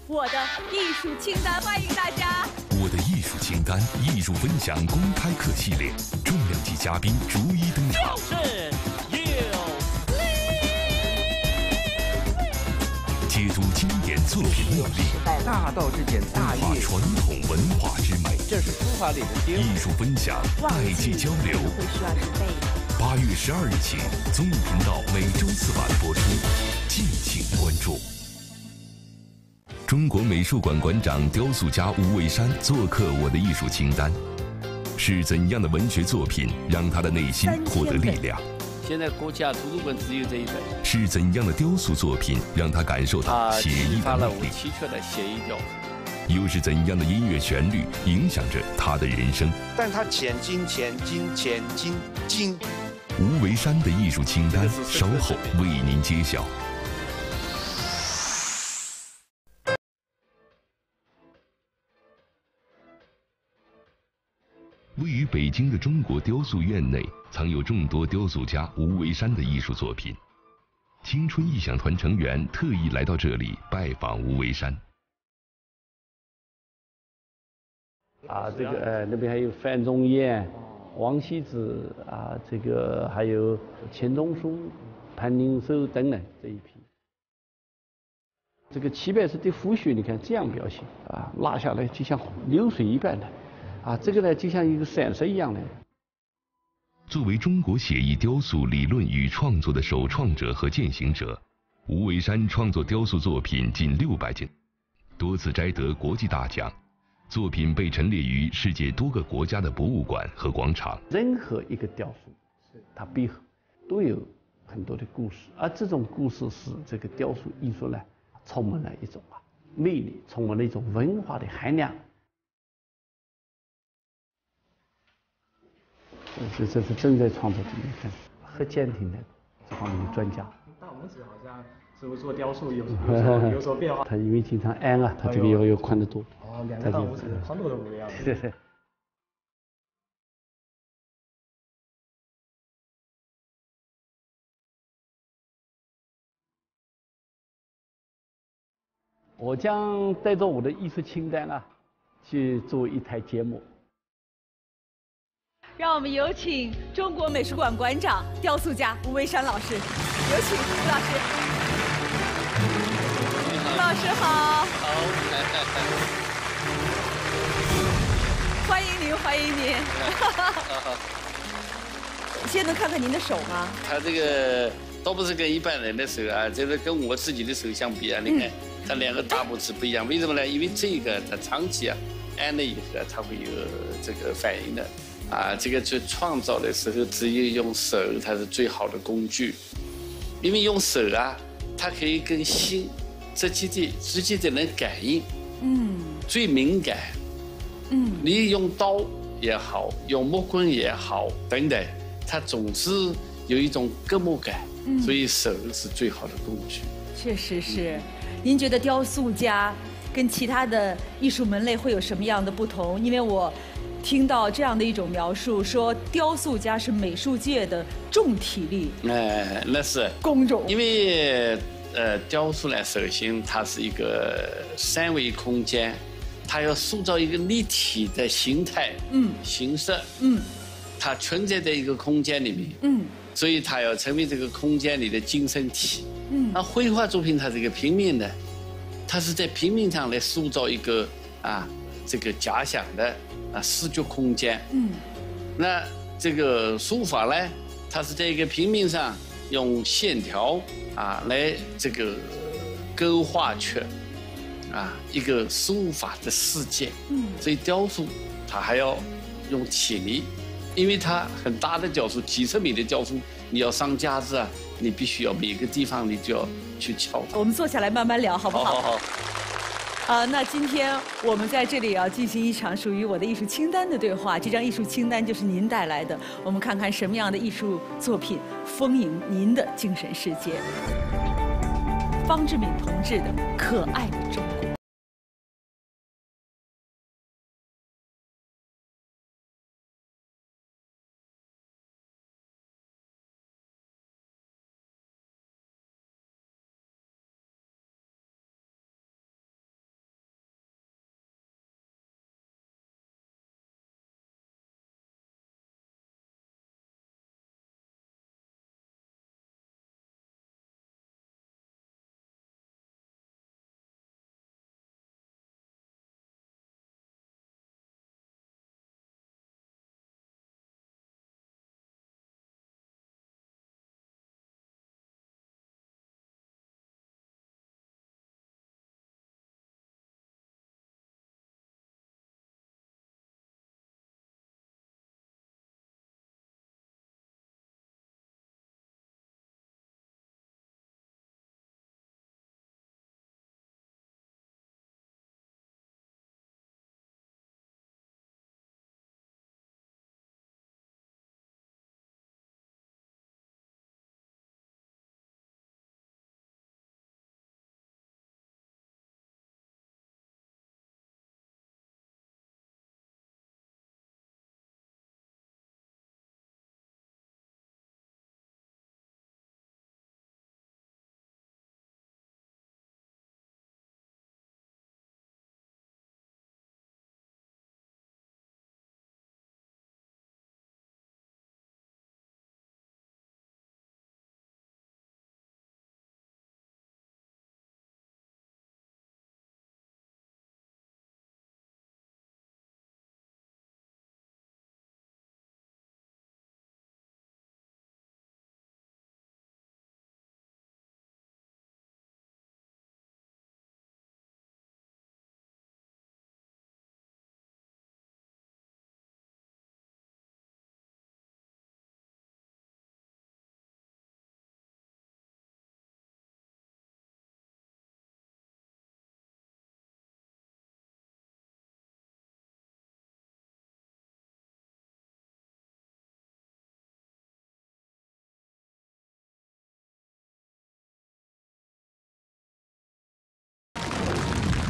我的艺术清单，欢迎大家。 我的艺术清单艺术分享公开课系列，重量级嘉宾逐一登场。解读经典作品魅力， 大道至简，大把传统文化之美。 这是书法里的精艺术分享，代际交流。 会需要准备。 8月12日起，综艺频道每周4晚播出，敬请关注。中国美术馆馆长、雕塑家吴为山做客我的艺术清单，是怎样的文学作品让他的内心获得力量？ 现在国家图书馆只有这一本。 是怎样的雕塑作品让他感受到写意的魅力？ 奇缺的写意雕塑。 又是怎样的音乐旋律影响着他的人生？ 但他前进。 吴为山的艺术清单，稍后为您揭晓。位于北京的中国雕塑院内，藏有众多雕塑家吴为山的艺术作品。青春艺想团成员特意来到这里拜访吴为山。 那边还有范仲淹、王羲之这个还有钱钟书、潘宁寿等等这一批。这个700字的胡须，你看这样表现拉下来就像流水一般的。这个呢就像一个闪射一样的。 作为中国写意雕塑理论与创作的首创者和践行者，吴为山创作雕塑作品近600件，多次摘得国际大奖，作品被陈列于世界多个国家的博物馆和广场。 任何一个雕塑，它背后都有很多的故事，而这种故事使这个雕塑艺术呢，充满了一种魅力，充满了一种文化的含量。这是正在创作中，你看，很坚定的这方面的专家。 大拇指好像是不是做雕塑有所变化？ 他因为经常按他这个要宽得多。 两个大拇指宽度都不一样。 对。我将带着我的艺术清单去做一台节目。 让我们有请中国美术馆馆长、雕塑家吴为山老师，有请吴老师。吴老师好。 好， 欢迎您，欢迎您。先能看看您的手吗？ 他这个都不是跟一般人的手这个跟我自己的手相比你看，他2个大拇指不一样，为什么呢？因为这个他长期按了以后他会有这个反应的。这个在创造的时候，只有用手，它是最好的工具。因为用手它可以跟心直接的能感应，最敏感。你用刀也好，用木棍也好，等等，它总是有一种隔膜感，所以手是最好的工具。 确实是。您觉得雕塑家跟其他的艺术门类会有什么样的不同？因为我听到这样的一种描述，说雕塑家是美术界的重体力， 那是工种。 因为雕塑呢，首先它是一个3维空间，它要塑造一个立体的形态，形式，它存在在一个空间里面，所以它要成为这个空间里的精神体。那绘画作品它是一个平面的，它是在平面上来塑造一个这个假想的视觉空间。那这个书法呢，它是在一个平面上用线条来这个勾画出一个书法的世界。所以雕塑它还要用体力，因为它很大的雕塑，几十米的雕塑，你要上架子你必须要每个地方你就要去敲它。 我们坐下来慢慢聊，好不好？ 好。 那今天我们在这里要进行一场属于我的艺术清单的对话。这张艺术清单就是您带来的，我们看看什么样的艺术作品丰盈您的精神世界。方志敏同志的《可爱的中国》。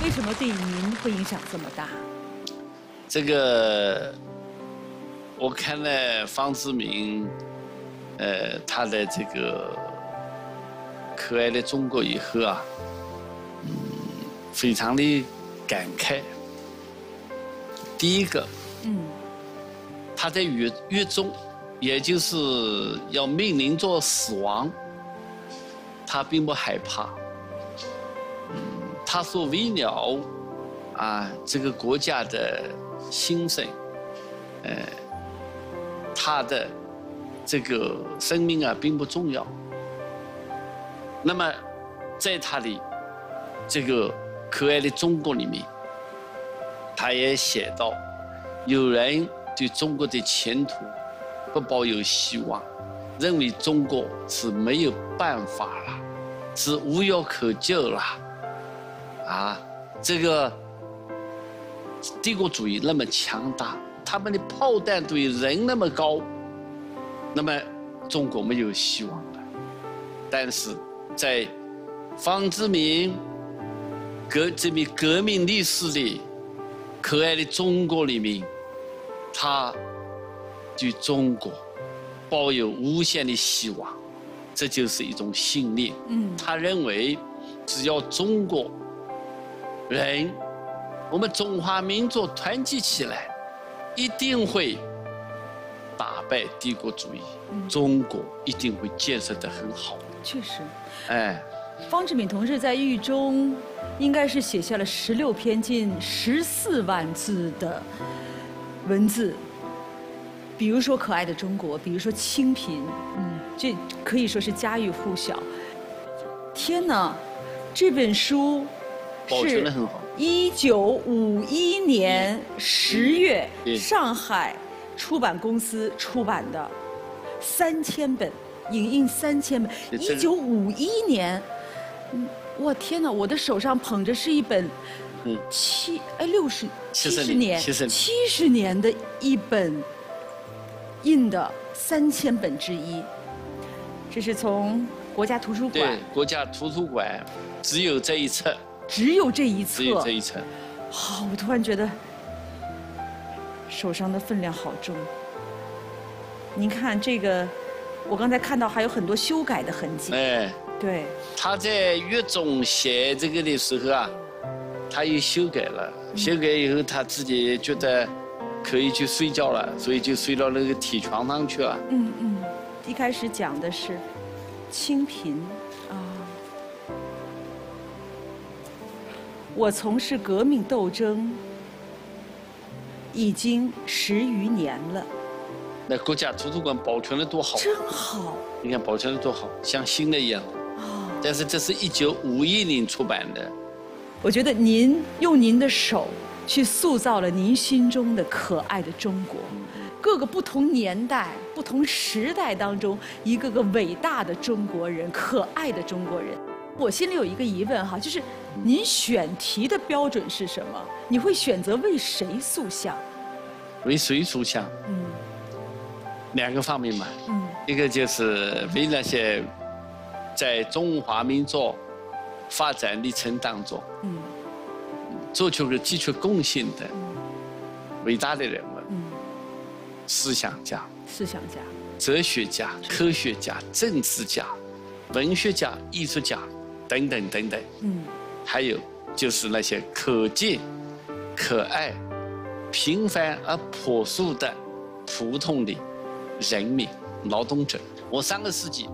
为什么对您会影响这么大？ 这个我看了方志敏，他的这个可爱的中国以后啊，非常的感慨。第一个，他在狱中，也就是要面临着死亡，他并不害怕。他所为了这个国家的兴盛，他的这个生命并不重要。那么，在他的这个可爱的中国里面，他也写到，有人对中国的前途不抱有希望，认为中国是没有办法了，是无药可救了。这个帝国主义那么强大，他们的炮弹对人那么高，那么中国没有希望了。但是在方志敏这笔革命历史的可爱的中国里面，他对中国抱有无限的希望，这就是一种信念。他认为只要中国人，我们中华民族团结起来，一定会打败帝国主义，中国一定会建设得很好。 确实， 方志敏同志在狱中应该是写下了16篇近14万字的文字，比如说《可爱的中国》，比如说《清贫》，这可以说是家喻户晓。天哪，这本书是1951年10月上海出版公司出版的，3000本，影印3000本。1951年，我天哪！我的手上捧着是一本70年的一本印的3000本之一。这是从国家图书馆。 对，国家图书馆只有这一册。 只有这一册。 只有这一册。 好，我突然觉得手上的分量好重。您看这个，我刚才看到还有很多修改的痕迹。对。 他在狱中写这个的时候他也修改了，修改以后他自己觉得可以去睡觉了，所以就睡到那个铁床上去了。 一开始讲的是清贫我从事革命斗争已经10余年了。 那国家图书馆保存的多好， 真好！ 你看保存的多好，像新的一样。但是这是1951年出版的。 我觉得您用您的手去塑造了您心中的可爱的中国，各个不同年代、不同时代当中，一个个伟大的中国人，可爱的中国人。我心里有一个疑问哈，就是您选题的标准是什么？你会选择为谁塑像？ 为谁塑像？2个方面嘛。一个就是为那些在中华民族发展历程当中，做出个杰出贡献的伟大的人物，思想家、哲学家、科学家、政治家、文学家、艺术家等等等等。还有就是那些可敬、可爱、平凡而朴素的普通的人民、劳动者。我上个世纪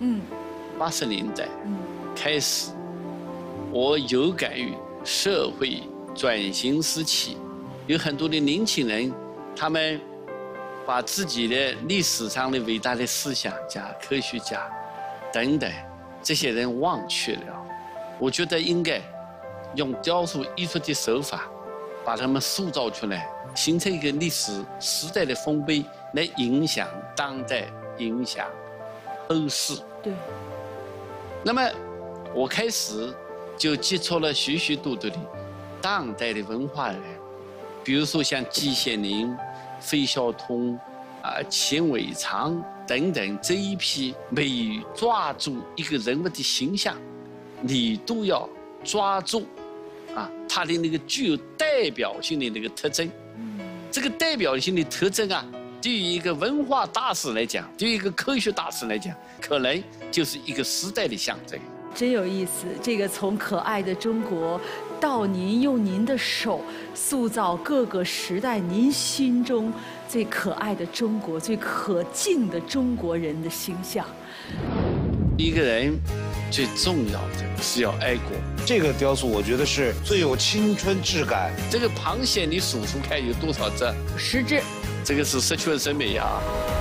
80年代开始，我有感于社会转型时期，有很多的年轻人，他们把自己的历史上的伟大的思想家、科学家等等这些人忘却了。我觉得应该用雕塑艺术的手法，把他们塑造出来，形成一个历史时代的丰碑，来影响当代，影响后世。 对。 那么我开始就接触了许许多多的当代的文化人，比如说像季羡林、费孝通、钱伟长等等这一批，每抓住一个人物的形象，你都要抓住它的那个具有代表性的那个特征。这个代表性的特征啊，对于一个文化大师来讲，对于一个科学大师来讲，可能就是一个时代的象征。 真有意思，这个从可爱的中国，到您用您的手塑造各个时代您心中最可爱的中国、最可敬的中国人的形象。 一个人最重要的是要爱国。 这个雕塑我觉得是最有青春质感。 这个螃蟹你数数看有多少只 ？10只。 这个是十全十美呀。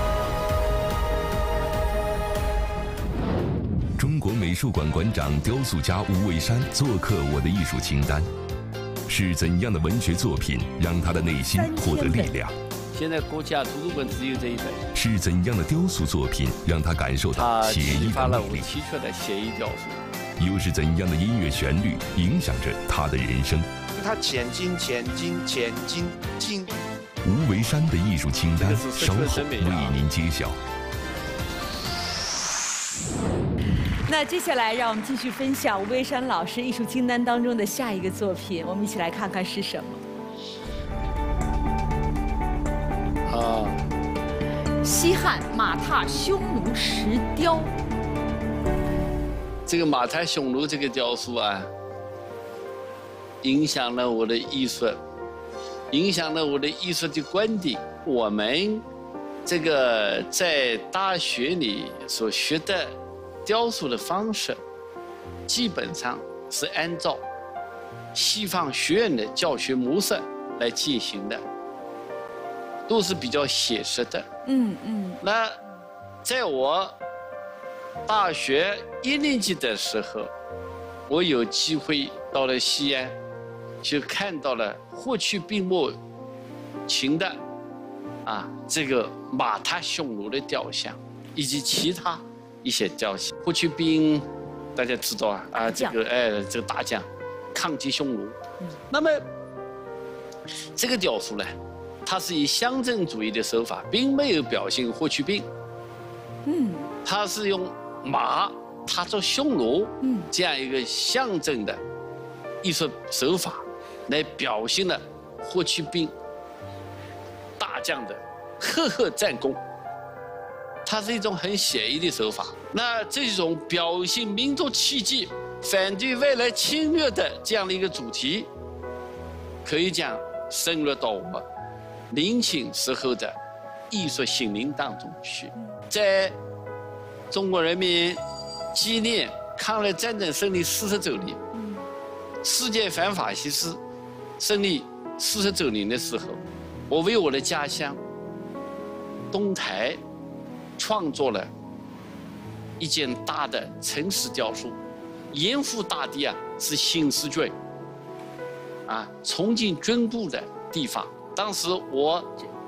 中国美术馆馆长、雕塑家吴为山做客我的艺术清单，是怎样的文学作品让他的内心获得力量？ 现在国家图书馆只有这一本。 是怎样的雕塑作品让他感受到写意的魅力？ 提出的写意雕塑。 又是怎样的音乐旋律影响着他的人生？ 他前进前进前进进。 吴为山的艺术清单稍后为您揭晓。 那接下来让我们继续分享吴为山老师艺术清单当中的下一个作品，我们一起来看看是什么。西汉马踏匈奴石雕。 这个马踏匈奴这个雕塑啊，影响了我的艺术，影响了我的艺术的观点。我们这个在大学里所学的雕塑的方式，基本上是按照西方学院的教学模式来进行的，都是比较写实的。那在我大学1年级的时候，我有机会到了西安，就看到了霍去病墓秦的这个马踏匈奴的雕像，以及其他一些雕像。霍去病大家知道这个大将抗击匈奴。那么这个雕塑呢，它是以象征主义的手法，并没有表现霍去病。它是用马踏着匈奴这样一个象征的艺术手法来表现了霍去病大将的赫赫战功。它是一种很写意的手法。那这种表现民族气节、反对外来侵略的这样的一个主题，可以讲深入到我们年轻时候的艺术心灵当中去。在中国人民纪念抗日战争胜利40周年，世界反法西斯胜利40周年的时候，我为我的家乡东台创作了一件大的城市雕塑。严复大地是新四郡重庆军部的地方。当时我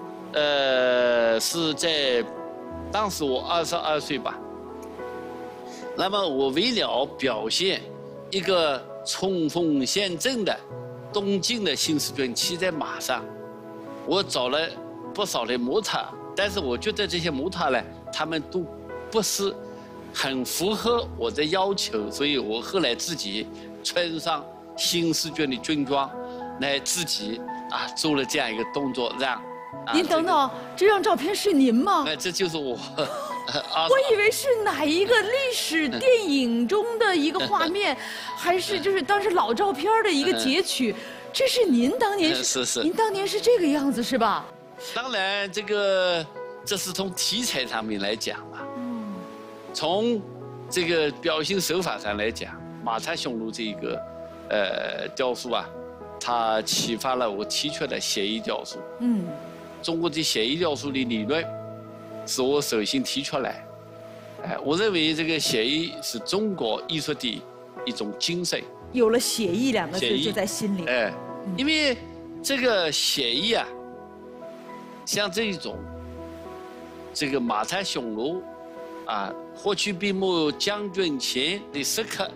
是在当时我22岁吧。那么我为了表现一个冲锋陷阵的东晋的新四郡骑在马上，我找了不少的模特，但是我觉得这些模特呢，他们都不是很符合我的要求，所以我后来自己穿上新四郡的军装，来自己做了这样一个动作，让。 您等等，这张照片是您吗？ 这就是我。 我以为是哪一个历史电影中的一个画面，还是就是当时老照片的一个截取。这是您当年是您当年是这个样子是吧？ 当然，这是从题材上面来讲嘛。从这个表现手法上来讲，马踏匈奴这个雕塑它启发了我提出的写意雕塑。中国的写意雕塑的理论是我首先提出来。我认为这个写意是中国艺术的一种精神。 有了写意2个字就在心里。 因为这个写意像这种这个马踏匈奴霍去病墓将军前的时刻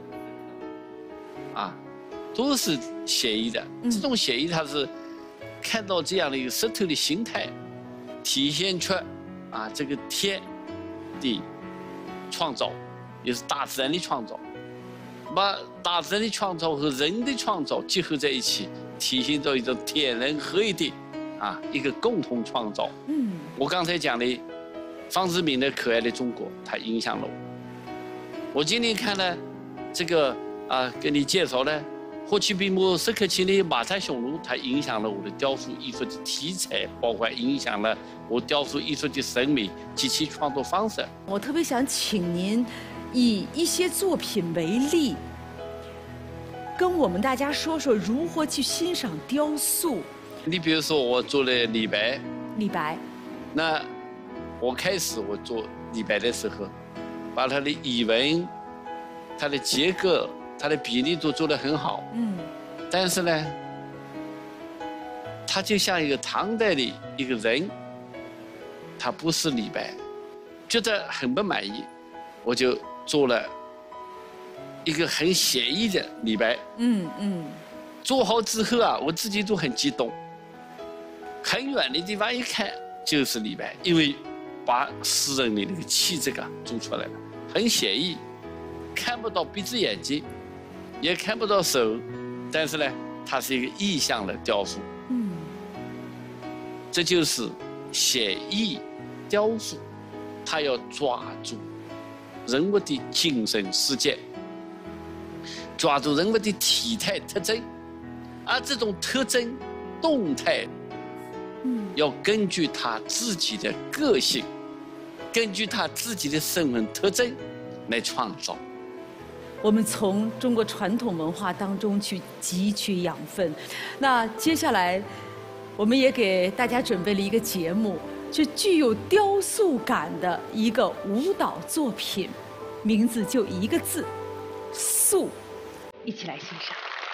都是写意的。这种写意它是看到这样的一个石头的形态，体现出这个天的创造，也是大自然的创造。把大自然的创造和人的创造结合在一起，体现着一种天人合一的一个共同创造。我刚才讲的方志敏的《可爱的中国》，它影响了我。我今天看了这个跟你介绍的霍去病墓石刻前的马太匈奴，它影响了我的雕塑艺术的题材，包括影响了我雕塑艺术的审美及其创作方式。 我特别想请您以一些作品为例，跟我们大家说说如何去欣赏雕塑。 你比如说，我做了李白，那我开始我做李白的时候，把他的语文、他的结构、他的比例都做得很好。但是呢，他就像一个唐代的一个人，他不是李白，觉得很不满意，我就做了一个很写意的李白。做好之后我自己都很激动，很远的地方一看就是李白，因为把诗人的那个气质做出来了，很写意，看不到鼻子眼睛，也看不到手，但是呢，它是一个意象的雕塑。这就是写意雕塑，它要抓住人物的精神世界，抓住人物的体态特征，而这种特征动态，要根据他自己的个性，根据他自己的身份特征来创造。 我们从中国传统文化当中去汲取养分。那接下来，我们也给大家准备了一个节目，是具有雕塑感的一个舞蹈作品，名字就一个字：塑。一起来欣赏。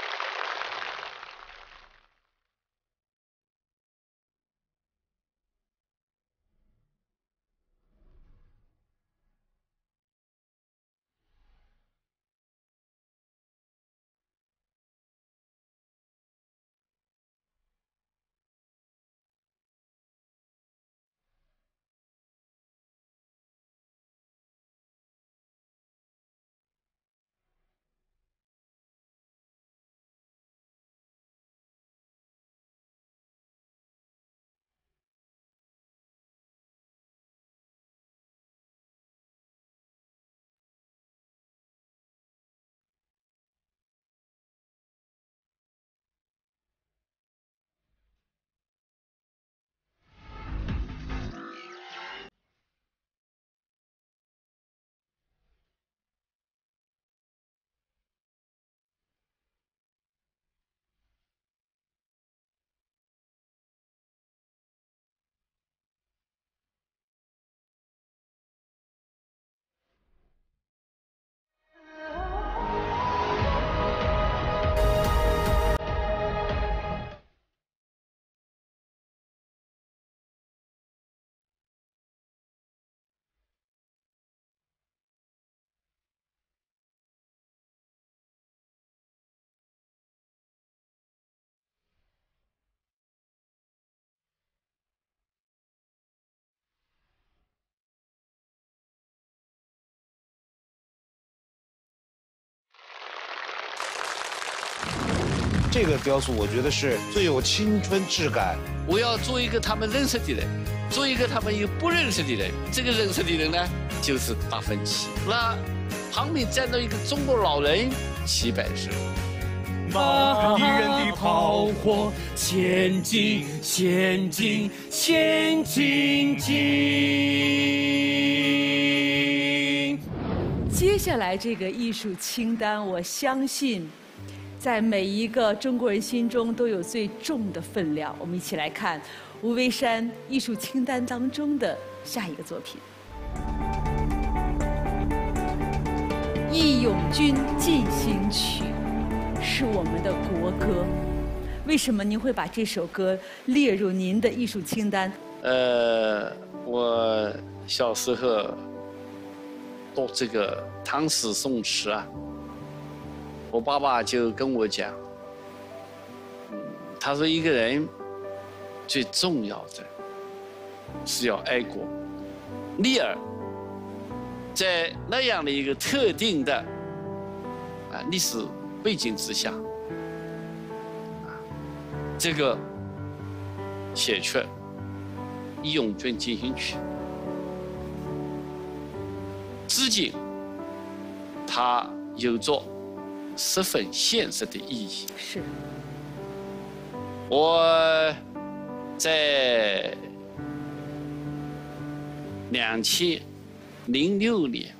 这个雕塑我觉得是最有青春质感。 我要做一个他们认识的人，做一个他们又不认识的人。这个认识的人呢，就是达芬奇。那旁边站到一个中国老人700岁。 马敌人的炮火，前进，前进，前进，进。 接下来这个艺术清单，我相信，在每一个中国人心中都有最重的分量。我们一起来看吴为山艺术清单当中的下一个作品《义勇军进行曲》，是我们的国歌。为什么您会把这首歌列入您的艺术清单？ 我小时候读这个唐诗宋词我爸爸就跟我讲，他说一个人最重要的是要爱国。立儿在那样的一个特定的历史背景之下，这个写出《义勇军进行曲》，至今它有着十分现实的意义。 是。 我在2006年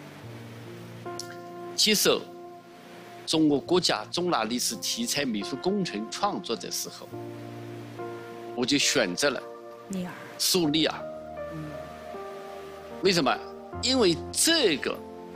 接受中国国家重大历史题材美术工程创作的时候，我就选择了苏利尔。为什么？因为这个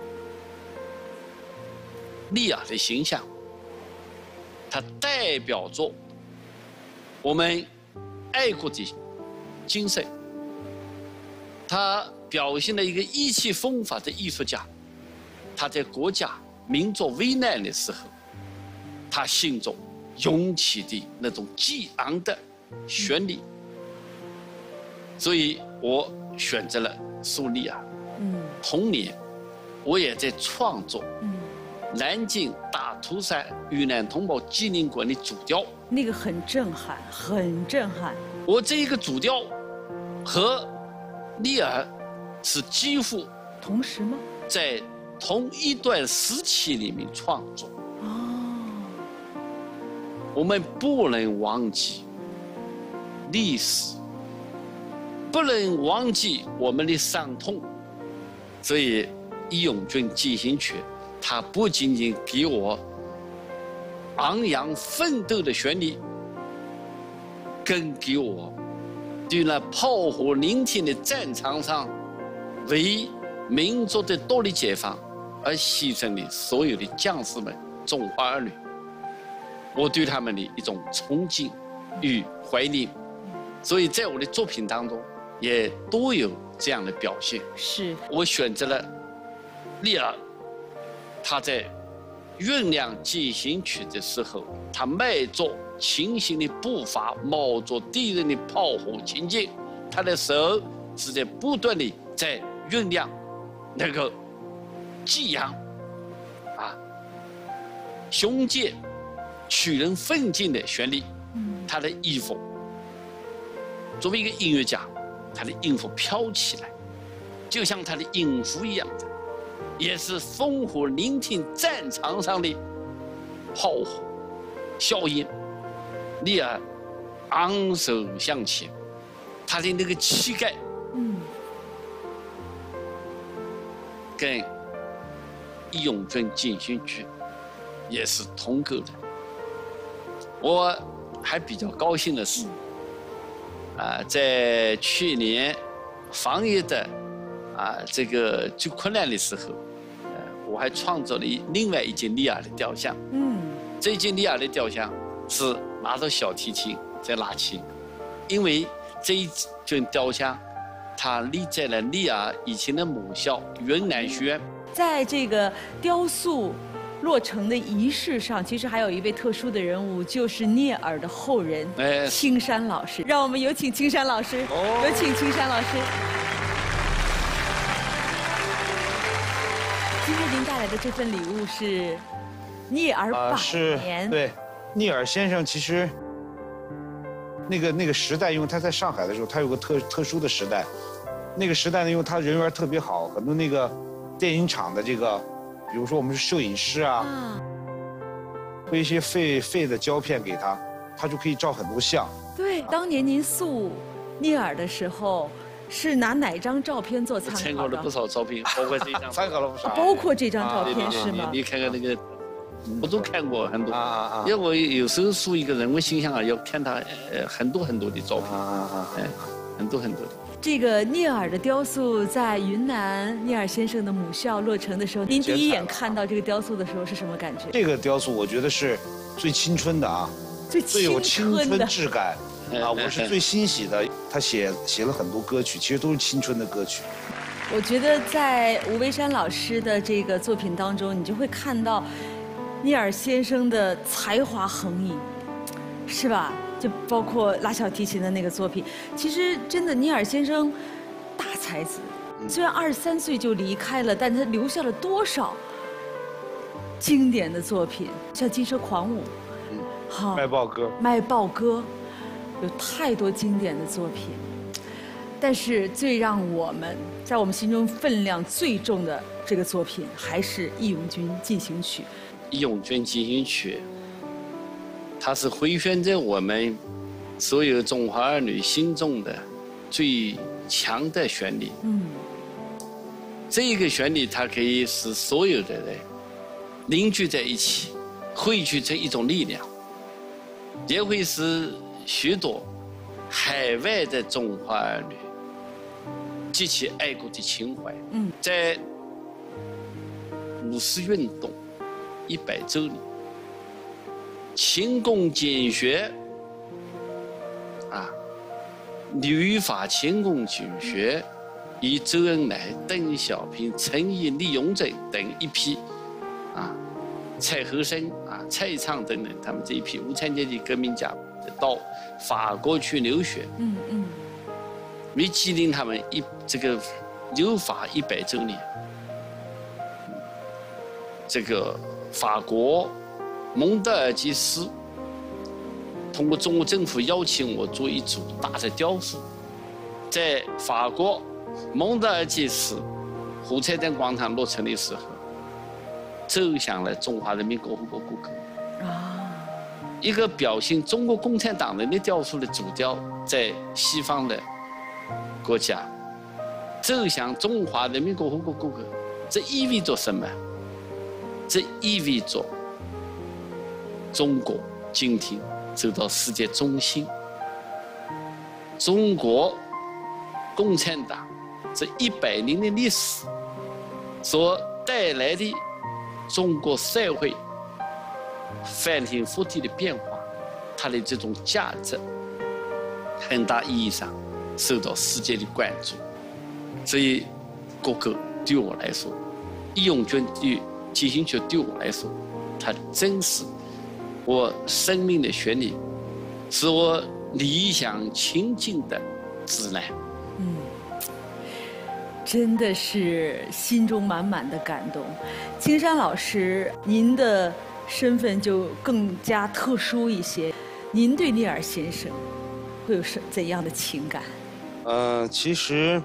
利尔的形象，它代表着我们爱国的精神，它表现了一个意气风发的艺术家。他在国家民族危难的时候，他心中涌起的那种激昂的旋律，所以我选择了苏利尔。同年，我也在创作南京大屠杀遇难同胞纪念馆的主雕， 那个很震撼，很震撼。 我这一个主雕和利尔是几乎同时吗？ 在同一段时期里面创作。我们不能忘记历史，不能忘记我们的伤痛。所以《义勇军进行曲》，它不仅仅给我昂扬奋斗的旋律，更给我对那炮火聆听的战场上为民族的独立解放而牺牲的所有的将士们、中华儿女，我对他们的一种崇敬与怀念。所以在我的作品当中也都有这样的表现。 是我选择了利尔，他在酝酿进行曲的时候，他迈着清醒的步伐，冒着敌人的炮火前进，他的手是在不断的在酝酿那个激扬雄健、取人奋进的旋律。他的衣服，作为一个音乐家，他的音符飘起来，就像他的音符一样的，也是烽火聆听战场上的炮火硝烟。利尔昂首向前，他的那个气概，跟《义勇军进行曲》也是同构的。我还比较高兴的是，在去年防疫的这个最困难的时候，我还创作了另外一件利尔的雕像。这一件利尔的雕像是拿着小提琴在拉琴，因为这一件雕像它立在了利尔以前的母校云南学院。 在这个雕塑落成的仪式上，其实还有一位特殊的人物，就是聂耳的后人青山老师。让我们有请青山老师，有请青山老师。今天您带来的这份礼物是聂耳100年。 对，聂耳先生其实那个时代，因为他在上海的时候，他有个特殊的时代。那个时代呢，因为他人缘特别好，很多那个电影厂的这个，比如说我们是摄影师会一些废的胶片给他，他就可以照很多相。 对，当年您塑聂耳的时候，是拿哪张照片做参考的？ 参考了不少照片，包括这张。 参考了不少。 包括这张照片是吗？ 你看看那个，我都看过很多。因为我有时候塑一个人物形象要看他很多的照片。很多的。 这个聂耳的雕塑在云南聂耳先生的母校落成的时候，您第一眼看到这个雕塑的时候是什么感觉？ 这个雕塑我觉得是最青春的最有青春质感我是最欣喜的。他写了很多歌曲，其实都是青春的歌曲。 我觉得在吴维山老师的这个作品当中，你就会看到聂耳先生的才华横溢，是吧？就包括拉小提琴的那个作品，其实真的聂耳先生大才子，虽然23岁就离开了，但他留下了多少经典的作品，像《金蛇狂舞》，好， 卖报歌， 卖报歌，有太多经典的作品。但是最让我们在我们心中分量最重的这个作品，还是《义勇军进行曲》。《 义勇军进行曲》，它是回旋着我们所有中华儿女心中的最强的旋律。这一个旋律，它可以使所有的人凝聚在一起，汇聚成一种力量，也会使许多海外的中华儿女激起爱国的情怀。在五四运动100周年，勤工俭学旅法勤工俭学，以周恩来、邓小平、陈毅、李永贞等一批蔡和森蔡畅等等，他们这一批无产阶级革命家到法国去留学。为纪念他们这个留法100周年，这个法国蒙德尔基斯通过中国政府邀请我做一组大的雕塑，在法国蒙德尔基斯火车站广场落成的时候，奏响了中华人民共和国国歌。一个表现中国共产党人的雕塑的主雕，在西方的国家奏响中华人民共和国国歌，这意味着什么？这意味着中国今天走到世界中心，中国共产党这100年的历史所带来的中国社会翻天覆地的变化，它的这种价值很大意义上受到世界的关注。所以国歌对我来说，义勇军进行曲对我来说，它真是我生命的旋律，是我理想情境的指南。 真的是心中满满的感动。青山老师，您的身份就更加特殊一些，您对聂耳先生会有怎样的情感？ 其实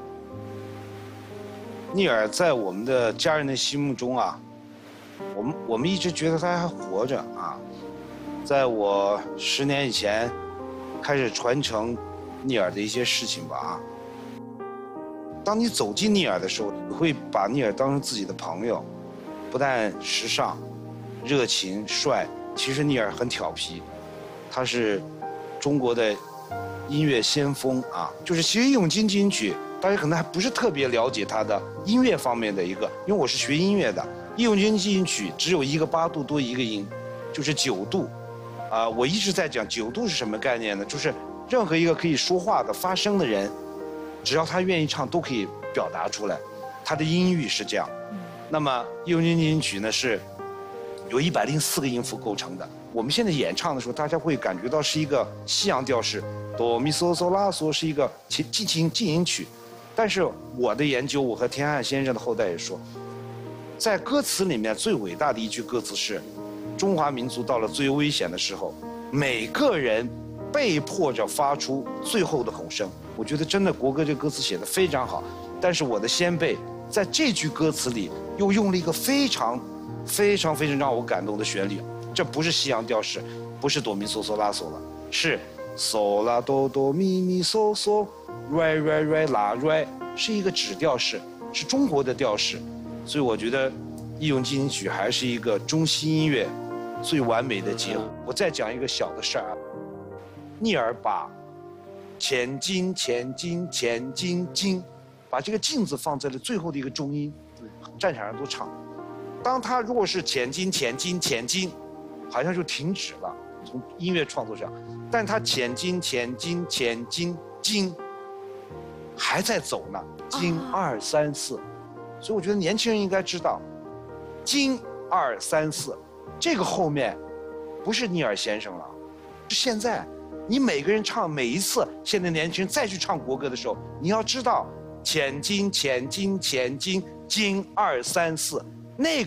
聂耳在我们的家人的心目中我们一直觉得他还活着在我10年以前开始传承聂耳的一些事情吧当你走进聂耳的时候，你会把聂耳当成自己的朋友，不但时尚、热情、帅，其实聂耳很调皮，他是中国的音乐先锋就是其实《义勇军进行曲》，大家可能还不是特别了解他的音乐方面的一个，因为我是学音乐的，《义勇军进行曲》只有一个8度多一个音，就是9度，我一直在讲9度是什么概念呢？就是任何一个可以说话的发声的人，只要他愿意唱，都可以表达出来，他的音域是这样。那么《义勇军进行曲》呢是由104个音符构成的。我们现在演唱的时候，大家会感觉到是一个西洋调式，哆咪嗦嗦拉嗦是一个进行曲。但是我的研究，我和田汉先生的后代也说，在歌词里面最伟大的一句歌词是：中华民族到了最危险的时候，每个人被迫着发出最后的吼声。我觉得真的国歌这歌词写得非常好，但是我的先辈在这句歌词里又用了一个非常让我感动的旋律，这不是西洋调式，不是哆咪嗦嗦拉嗦了，是嗦拉哆哆咪咪嗦嗦瑞瑞瑞拉瑞，是一个指调式，是中国的调式，所以我觉得《义勇进行曲》还是一个中西音乐最完美的结合。我再讲一个小的事儿聂耳把前进前进前进进，把这个进字放在了最后的一个中音，战场上都唱。当他如果是前进前进前进，好像就停止了，从音乐创作上，但他前进前进前进进，还在走呢，进2、3、4，所以我觉得年轻人应该知道，进2、3、4，这个后面不是聂耳先生了，是现在。你每个人唱每一次，现在年轻人再去唱国歌的时候，你要知道前进前进前进进2、3、4，那个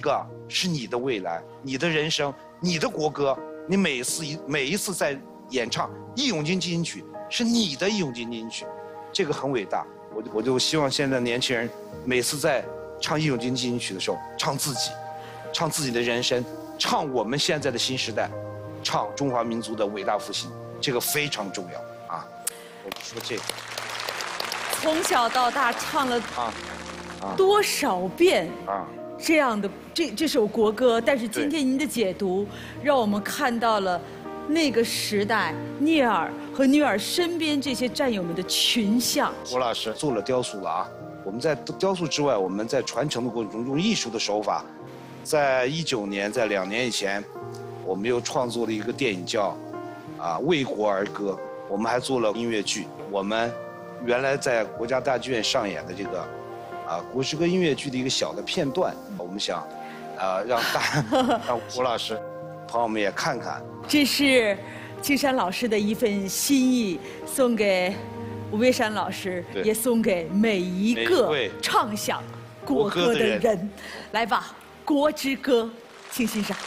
是你的未来，你的人生，你的国歌，你每一次在演唱《义勇军进行曲》，是你的《义勇军进行曲》，这个很伟大。我就希望现在年轻人每次在唱《义勇军进行曲》的时候，唱自己的人生，唱我们现在的新时代，唱中华民族的伟大复兴，这个非常重要啊！我们说这个， 从小到大唱了多少遍这样的这首国歌，但是今天您的解读让我们看到了那个时代聂耳和聂耳身边这些战友们的群像。 郭老师做了雕塑了啊！我们在雕塑之外，我们在传承的过程中用艺术的手法，在19年，在2年以前，我们又创作了一个电影叫为国而歌，我们还做了音乐剧。我们原来在国家大剧院上演的这个国诗歌音乐剧的一个小的片段，我们想让郭老师朋友们也看看。 这是青山老师的一份心意，送给吴蔚山老师，也送给每一个唱响国歌的人。来吧，《国之歌》，请欣赏。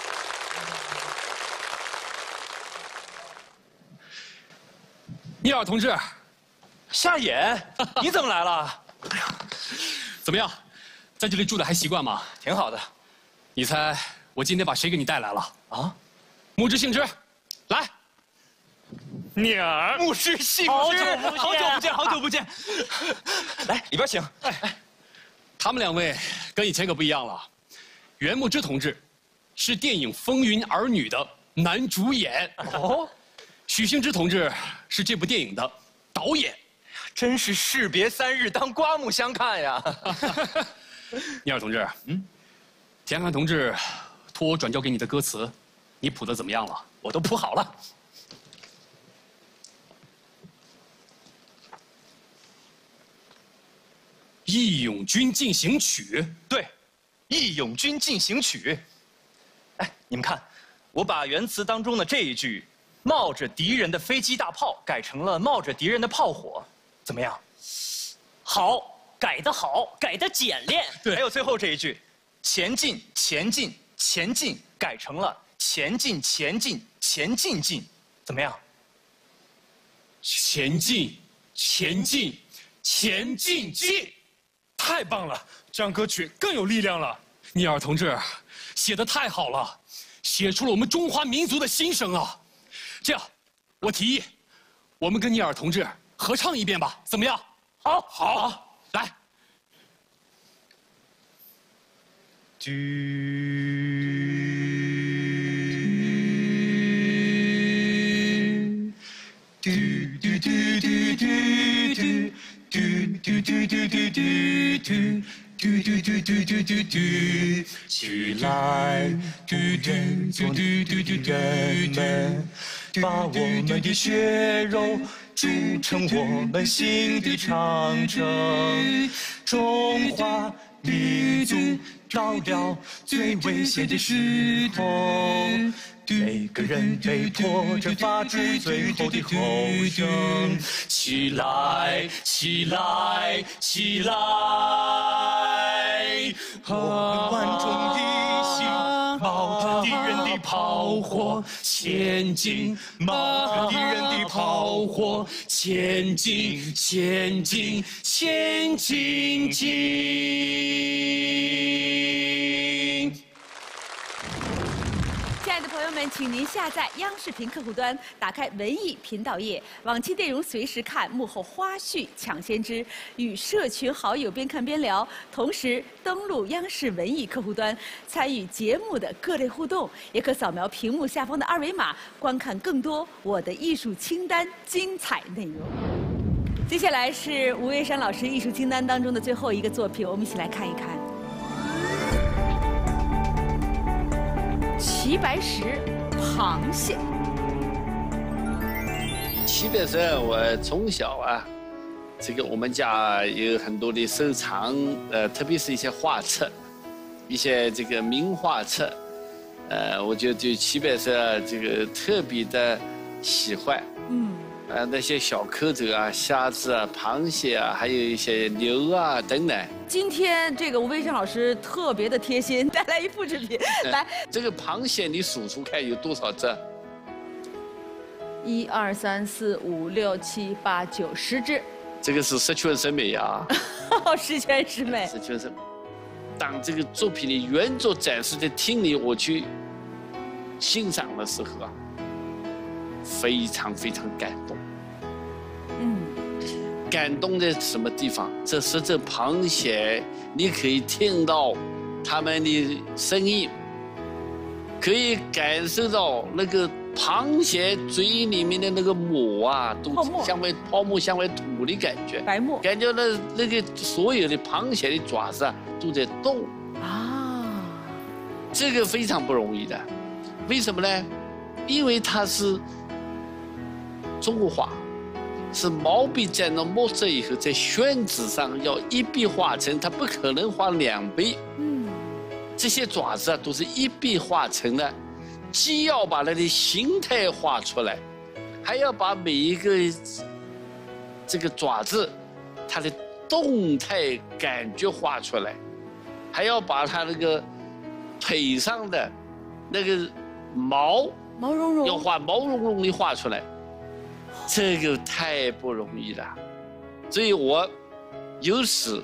聂耳同志， 夏野，你怎么来了？ 怎么样，在这里住的还习惯吗？ 挺好的。 你猜我今天把谁给你带来了？ 啊？ 木之幸之，来。聂耳， 木之幸之，好久不见。来，里边请。 他们2位跟以前可不一样了。袁牧之同志是电影《风云儿女》的男主演。哦。许幸之同志是这部电影的导演。 真是士别3日，当刮目相看呀！ 聂耳同志，田汉同志托我转交给你的歌词，你谱的怎么样了？ 我都谱好了。 《义勇军进行曲》 对，《义勇军进行曲》。哎，你们看，我把原词当中的这一句“冒着敌人的飞机大炮”改成了“冒着敌人的炮火”，怎么样？ 好，改得好，改得简练。 对，还有最后这一句“前进，前进，前进”，改成了“前进，前进，前进进”，怎么样？ 前进，前进，前进进， 太棒了！这样歌曲更有力量了。 聂耳同志写得太好了，写出了我们中华民族的心声啊！这样，我提议，我们跟聂耳同志合唱一遍吧，怎么样？好，来。 起来，做人们，把我们的血肉筑成我们心的长城。中华民族到了最危险的时候，每个人被迫着发出最后的吼声。起来，起来，起来！我们万众一心，冒着敌人的炮火前进，冒着敌人的炮火前进，前进，前进进。 亲爱的朋友们，请您下载央视频客户端，打开文艺频道页，往期内容随时看，幕后花絮抢先知，与社群好友边看边聊。同时登录央视文艺客户端，参与节目的各类互动，也可扫描屏幕下方的2维码，观看更多我的艺术清单精彩内容。接下来是吴蔚山老师艺术清单当中的最后一个作品，我们一起来看一看。齐白石螃蟹。 齐白石，我从小这个我们家有很多的收藏，特别是一些画册，一些这个名画册，我就对齐白石这个特别的喜欢。那些小蝌蚪啊、虾子啊、螃蟹啊，还有一些牛啊等等。 今天这个吴蔚山老师特别的贴心，带来一复制品，来， 这个螃蟹你数出看有多少只 ？1、2、3、4、5、6、7、8、9、10只。 这个是十全十美啊， 十全十美。 十全十美。当这个作品的原作展示在厅里，我去欣赏的时候啊，非常非常感动。感动在什么地方？这螃蟹，你可以听到它们的声音，可以感受到那个螃蟹嘴里面的那个膜啊，都像为泡沫，像为土的感觉， 白沫， 感觉那个所有的螃蟹的爪子啊都在动啊，这个非常不容易的。为什么呢？因为它是中国画。是毛笔沾了墨色以后，在宣纸上要一笔画成，它不可能画2倍。这些爪子啊，都是一笔画成的，既要把它的形态画出来，还要把每一个这个爪子它的动态感觉画出来，还要把它那个腿上的那个毛茸茸， 要画毛茸茸的画出来。这个太不容易了，所以我由此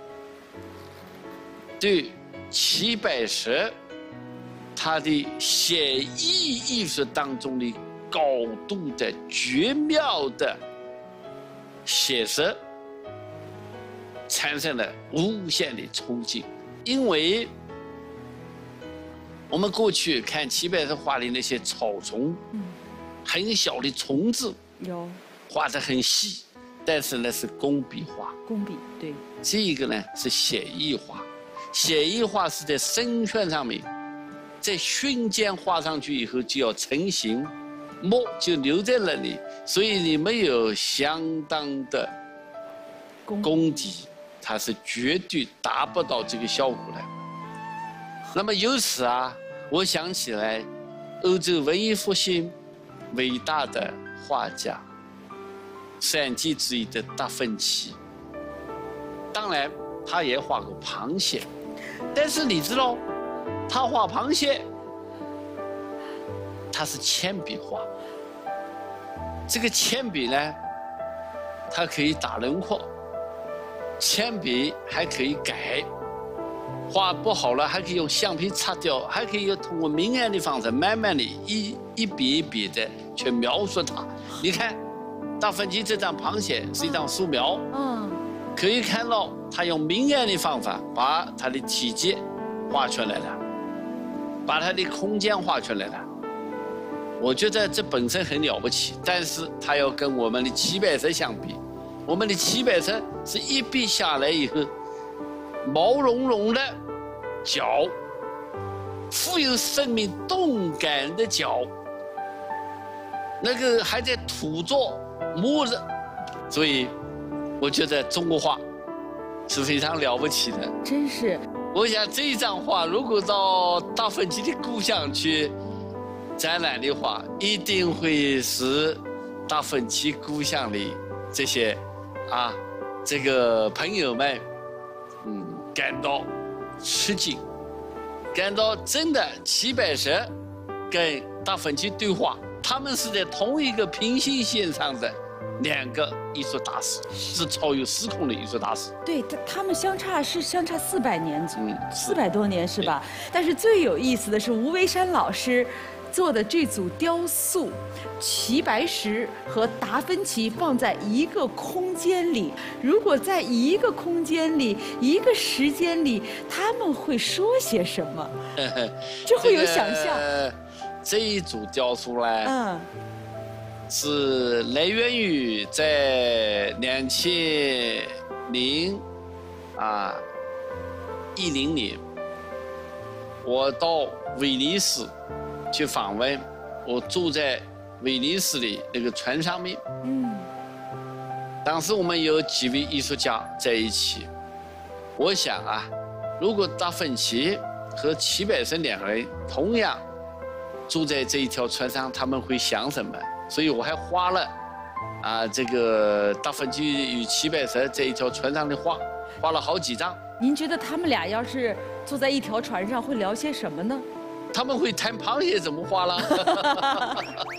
对齐白石他的写意艺术当中的高度的绝妙的写实产生了无限的憧憬。因为我们过去看齐白石画的那些草丛，很小的虫子， 有画得很细，但是呢是工笔画。 工笔，对。 这一个呢是写意画，写意画是在深圈上面，在熏煎画上去以后就要成型，墨就留在那里，所以你没有相当的功底，它是绝对达不到这个效果的。那么由此啊，我想起来欧洲文艺复兴伟大的画家闪击之一的达芬奇，当然他也画过螃蟹，但是你知道他画螃蟹他是铅笔画，这个铅笔呢它可以打轮廓，铅笔还可以改，画不好了还可以用橡皮擦掉，还可以通过明暗的方式慢慢的一笔一笔的去描述它。你看达芬奇这张螃蟹是一张素描，可以看到他用明暗的方法把它的体积画出来了，把它的空间画出来了。我觉得这本身很了不起，但是它要跟我们的齐白石相比，我们的齐白石是一笔下来以后，毛茸茸的脚，富有生命动感的脚，那个还在土作摸着，所以我觉得中国画是非常了不起的。 真是， 我想这一张画如果到达芬奇的故乡去展览的话，一定会使达芬奇故乡里这些这个朋友们感到吃惊，感到真的齐白石跟达芬奇对话，他们是在同一个平行线上的2个艺术大师，是超越时空的艺术大师。 对，他们相差400年，400多年是吧？但是最有意思的是吴为山老师做的这组雕塑，齐白石和达芬奇放在一个空间里，如果在一个空间里、一个时间里，他们会说些什么？就会有想象。 这一组雕塑呢，是来源于在2010年，我到威尼斯去访问，我住在威尼斯的那个船上面。当时我们有几位艺术家在一起，我想如果达芬奇和齐白石2个人同样住在这一条船上，他们会想什么？所以我还画了这个达芬奇与齐白石这一条船上的画，画了好几张。 您觉得他们俩要是坐在一条船上会聊些什么呢？ 他们会谈螃蟹怎么画了，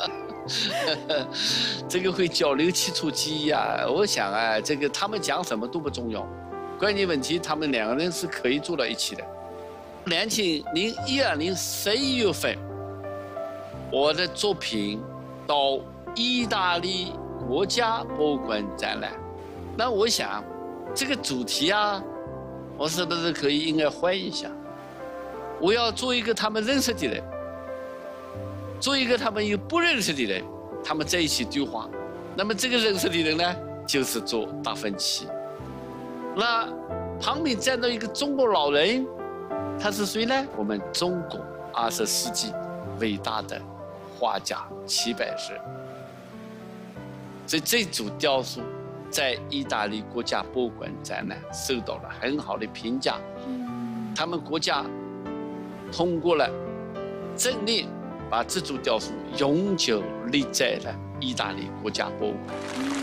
这个会交流起初记忆啊。我想啊，这个他们讲什么都不重要，关键问题他们两个人是可以坐到一起的。2012年11月份，我的作品到意大利国家博物馆展览，那我想这个主题啊，我是不是可以应该换一下？我要做一个他们认识的人，做一个他们又不认识的人，他们在一起对话。那么这个认识的人呢，就是做达芬奇。那旁边站到一个中国老人，他是谁呢？我们中国20世纪伟大的画家齐白石。所以这组雕塑在意大利国家博物馆展览受到了很好的评价。他们国家通过了政令，把这组雕塑永久立在了意大利国家博物馆。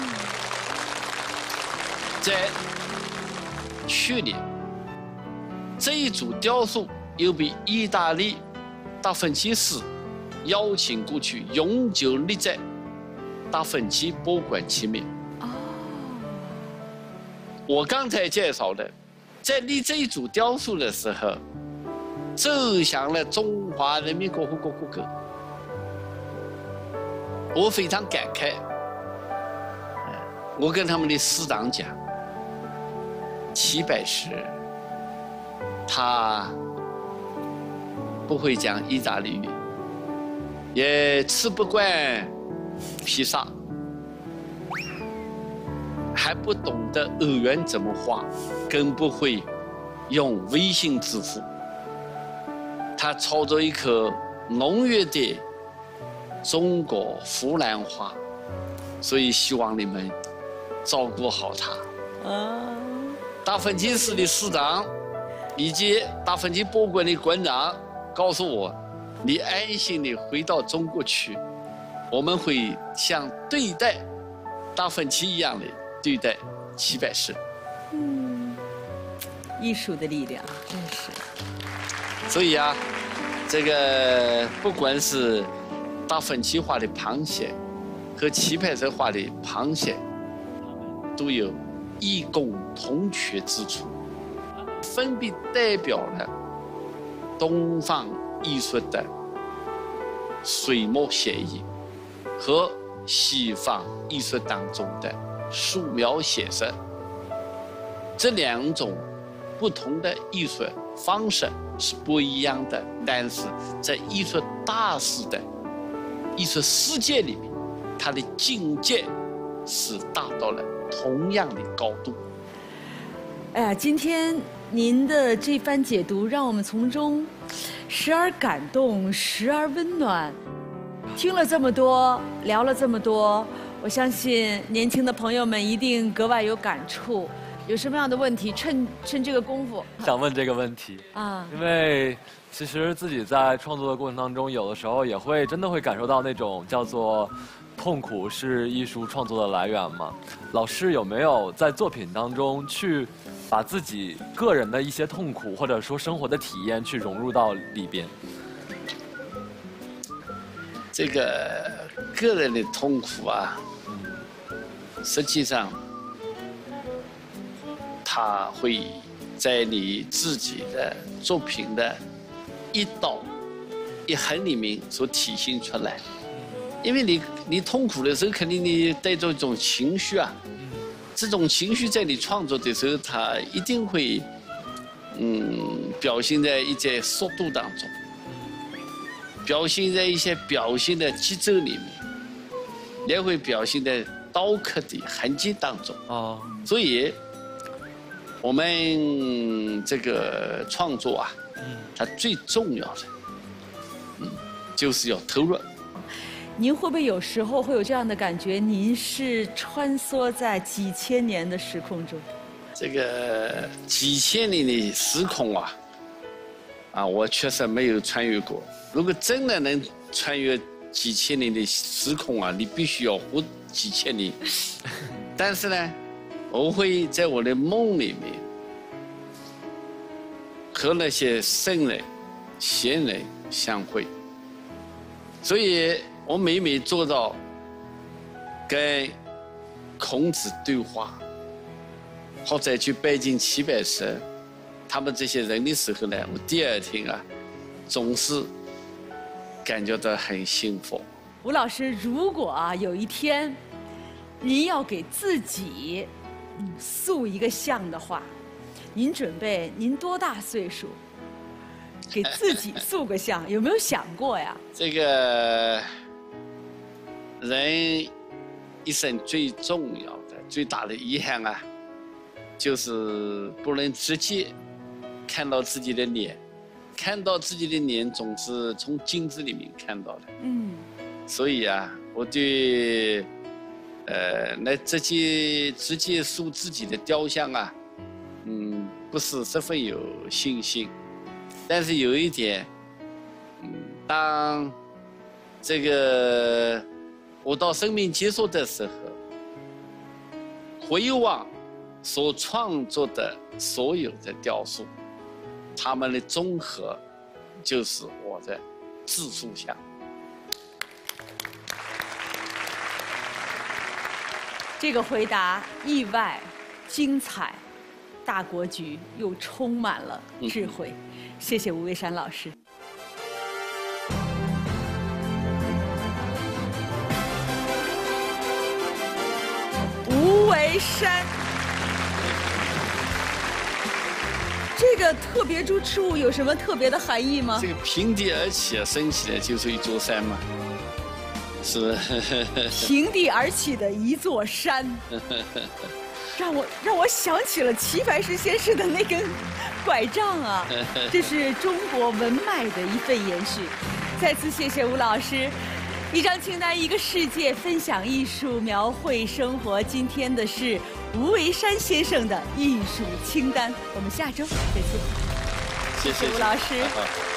在去年，这一组雕塑又被意大利达芬奇市邀请过去，永久立在达芬奇博物馆前面。我刚才介绍的，在立这一组雕塑的时候，奏响了中华人民共和国国歌，我非常感慨。我跟他们的师长讲，齐白石他不会讲意大利语，也吃不惯披萨，还不懂得欧元怎么画，更不会用微信支付。他操着一颗浓郁的中国湖南话，所以希望你们照顾好他。达芬奇市的市长以及达芬奇博物馆的馆长告诉我，你安心地回到中国去，我们会像对待达芬奇一样的对待齐白石。 艺术的力量真是。 所以啊，这个不管是达芬奇画的螃蟹和齐白石画的螃蟹，都有异共同缺之处，分别代表了东方艺术的水墨写意和西方艺术当中的素描写实。这两种不同的艺术方式是不一样的，但是在艺术大师的艺术世界里面，它的境界是达到了同样的高度。 哎呀，今天您的这番解读，让我们从中时而感动，时而温暖。听了这么多，聊了这么多，我相信年轻的朋友们一定格外有感触。有什么样的问题，趁这个功夫， 想问这个问题啊？因为其实自己在创作的过程当中，有的时候也会真的会感受到那种叫做痛苦是艺术创作的来源嘛。老师有没有在作品当中去把自己个人的一些痛苦或者说生活的体验去融入到里边？ 这个个人的痛苦啊，实际上它会在你自己的作品的一刀一横里面所体现出来。因为你痛苦的时候，肯定你带着一种情绪啊，这种情绪在你创作的时候，它一定会表现在一些速度当中，表现在一些表现的节奏里面，也会表现在刀刻的痕迹当中啊。所以我们这个创作啊，它最重要的就是要投入。 您会不会有时候会有这样的感觉？您是穿梭在几千年的时空中？ 这个几千年的时空啊，我确实没有穿越过。如果真的能穿越几千年的时空啊，你必须要活几千年。但是呢，我会在我的梦里面和那些圣人、贤人相会。所以我每每做到跟孔子对话，或者去北京700社他们这些人的时候呢，我第二天啊，总是感觉到很幸福。 吴老师，如果有一天您要给自己塑一个像的话，您准备您多大岁数给自己塑个像？有没有想过呀？ 这个人一生最重要的、最大的遗憾啊，就是不能直接看到自己的脸，看到自己的脸总是从镜子里面看到的。所以啊，我对来直接塑自己的雕像啊，不是十分有信心。但是有一点，当这个我到生命结束的时候，回望所创作的所有的雕塑，它们的综合就是我的自塑像。 这个回答意外、精彩，大国局又充满了智慧。谢谢吴为山老师。吴为山，这个特别之处有什么特别的含义吗？ 这个平地而起啊，升起来就是一座山嘛。是平地而起的一座山，让我想起了齐白石先生的那根拐杖啊，这是中国文脉的一份延续。再次谢谢吴老师，一张清单一个世界，分享艺术，描绘生活。今天的是吴为山先生的艺术清单，我们下周再见。谢谢吴老师。